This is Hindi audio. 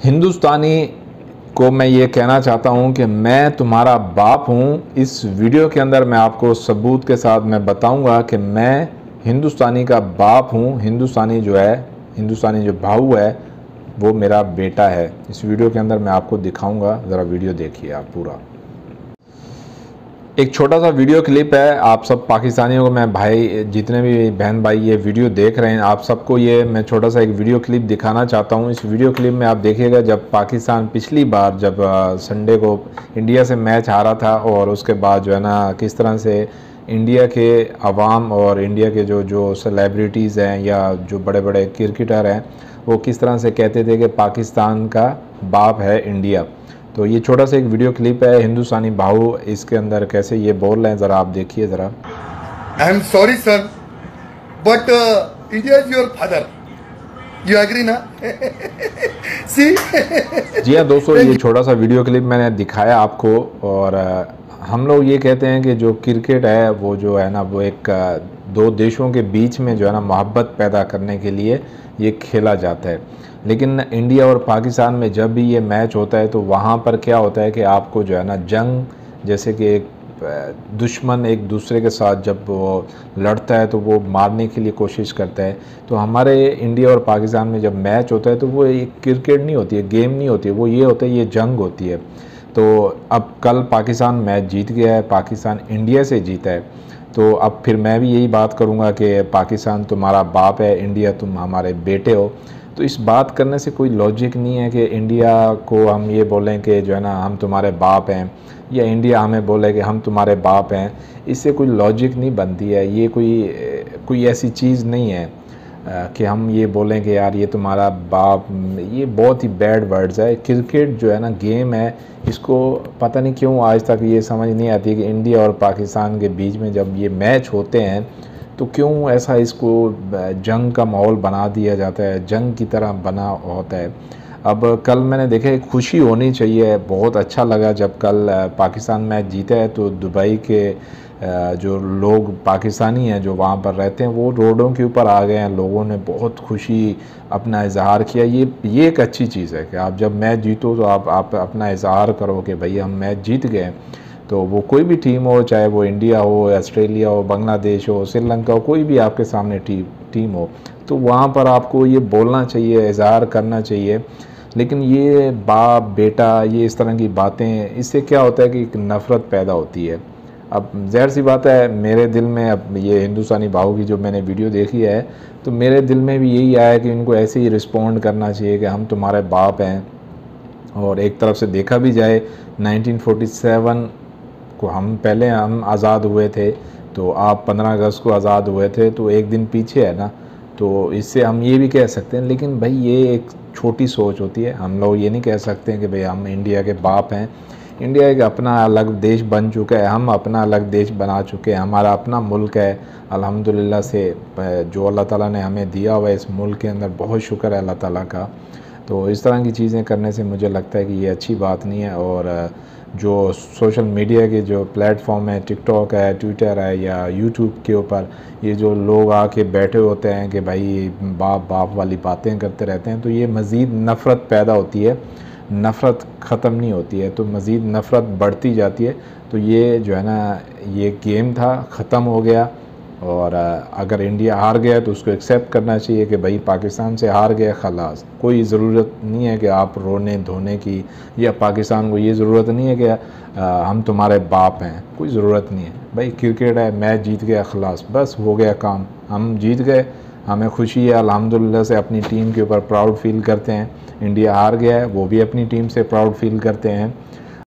हिंदुस्तानी को मैं ये कहना चाहता हूँ कि मैं तुम्हारा बाप हूँ। इस वीडियो के अंदर मैं आपको सबूत के साथ मैं बताऊँगा कि मैं हिंदुस्तानी का बाप हूँ। हिंदुस्तानी जो भाऊ है वो मेरा बेटा है। इस वीडियो के अंदर मैं आपको दिखाऊँगा, ज़रा वीडियो देखिए आप पूरा। एक छोटा सा वीडियो क्लिप है। आप सब पाकिस्तानियों को, मैं भाई जितने भी बहन भाई ये वीडियो देख रहे हैं, आप सबको ये मैं छोटा सा एक वीडियो क्लिप दिखाना चाहता हूँ। इस वीडियो क्लिप में आप देखिएगा जब पाकिस्तान पिछली बार जब संडे को इंडिया से मैच हारा था, और उसके बाद जो है ना किस तरह से इंडिया के अवाम और इंडिया के जो सेलिब्रिटीज़ हैं या जो बड़े बड़े क्रिकेटर हैं वो किस तरह से कहते थे कि पाकिस्तान का बाप है इंडिया। तो ये छोटा सा एक वीडियो क्लिप है। हिंदुस्तानी भाऊ इसके अंदर कैसे ये बोल रहे हैं, ज़रा आप देखिए ज़रा। I am sorry sir, but India is your father, you agree ना? सी जी हाँ दोस्तों, ये छोटा सा वीडियो क्लिप मैंने दिखाया आपको। और हम लोग ये कहते हैं कि जो क्रिकेट है वो जो है ना वो एक दो देशों के बीच में जो है ना मोहब्बत पैदा करने के लिए ये खेला जाता है। लेकिन इंडिया और पाकिस्तान में जब भी ये मैच होता है तो वहाँ पर क्या होता है कि आपको जो है ना जंग, जैसे कि एक दुश्मन एक दूसरे के साथ जब वो लड़ता है तो वो मारने के लिए कोशिश करता है। तो हमारे इंडिया और पाकिस्तान में जब मैच होता है तो वो एक क्रिकेट नहीं होती है, गेम नहीं होती है, वो ये होता है, ये जंग होती है। तो अब कल पाकिस्तान मैच जीत गया है, पाकिस्तान इंडिया से जीता है। तो अब फिर मैं भी यही बात करूँगा कि पाकिस्तान तुम्हारा बाप है, इंडिया तुम हमारे बेटे हो। तो इस बात करने से कोई लॉजिक नहीं है कि इंडिया को हम ये बोलें कि जो है ना हम तुम्हारे बाप हैं, या इंडिया हमें बोले कि हम तुम्हारे बाप हैं। इससे कोई लॉजिक नहीं बनती है। ये कोई ऐसी चीज़ नहीं है कि हम ये बोलें कि यार ये तुम्हारा बाप। ये बहुत ही बैड वर्ड्स है। क्रिकेट जो है ना गेम है, इसको पता नहीं क्यों आज तक ये समझ नहीं आती कि इंडिया और पाकिस्तान के बीच में जब ये मैच होते हैं तो क्यों ऐसा इसको जंग का माहौल बना दिया जाता है, जंग की तरह बना होता है। अब कल मैंने देखा खुशी होनी चाहिए, बहुत अच्छा लगा जब कल पाकिस्तान मैच जीता है। तो दुबई के जो लोग पाकिस्तानी हैं जो वहाँ पर रहते हैं वो रोडों के ऊपर आ गए हैं, लोगों ने बहुत खुशी अपना इजहार किया। ये एक अच्छी चीज़ है कि आप जब मैच जीतो तो आप अपना इजहार करो कि भाई हम मैच जीत गए। तो वो कोई भी टीम हो, चाहे वो इंडिया हो, ऑस्ट्रेलिया हो, बांग्लादेश हो, श्रीलंका हो, कोई भी आपके सामने टीम हो, तो वहाँ पर आपको ये बोलना चाहिए, इजहार करना चाहिए। लेकिन ये बाप बेटा ये इस तरह की बातें, इससे क्या होता है कि एक नफ़रत पैदा होती है। अब ज़ाहिर सी बात है मेरे दिल में, अब ये हिंदुस्तानी भाऊ की जो मैंने वीडियो देखी है तो मेरे दिल में भी यही आया कि इनको ऐसे ही रिस्पॉन्ड करना चाहिए कि हम तुम्हारे बाप हैं। और एक तरफ से देखा भी जाए 1947 को हम आज़ाद हुए थे, तो आप 15 अगस्त को आज़ाद हुए थे, तो एक दिन पीछे है ना। तो इससे हम ये भी कह सकते हैं, लेकिन भाई ये एक छोटी सोच होती है। हम लोग ये नहीं कह सकते हैं कि भाई हम इंडिया के बाप हैं। इंडिया एक अपना अलग देश बन चुका है, हम अपना अलग देश बना चुके हैं, हमारा अपना मुल्क है अल्हम्दुलिल्लाह से। जो अल्लाह ताला ने हमें दिया हुआ है इस मुल्क के अंदर, बहुत शुक्र है अल्लाह ताला का। तो इस तरह की चीज़ें करने से मुझे लगता है कि ये अच्छी बात नहीं है। और जो सोशल मीडिया के जो प्लेटफॉर्म है, टिकटॉक है, ट्विटर है या यूट्यूब के ऊपर ये जो लोग आके बैठे होते हैं कि भाई बाप बाप वाली बातें करते रहते हैं, तो ये मज़ीद नफ़रत पैदा होती है, नफ़रत ख़त्म नहीं होती है, तो मज़ीद नफ़रत बढ़ती जाती है। तो ये जो है ना ये गेम था, ख़त्म हो गया। और अगर इंडिया हार गया तो उसको एक्सेप्ट करना चाहिए कि भाई पाकिस्तान से हार गया, खलास। कोई ज़रूरत नहीं है कि आप रोने धोने की, या पाकिस्तान को ये ज़रूरत नहीं है कि हम तुम्हारे बाप हैं, कोई ज़रूरत नहीं है। भाई क्रिकेट है, मैच जीत गया, खलास, बस हो गया काम, हम जीत गए, हमें खुशी है अल्हम्दुलिल्लाह से, अपनी टीम के ऊपर प्राउड फील करते हैं। इंडिया हार गया है, वो भी अपनी टीम से प्राउड फील करते हैं।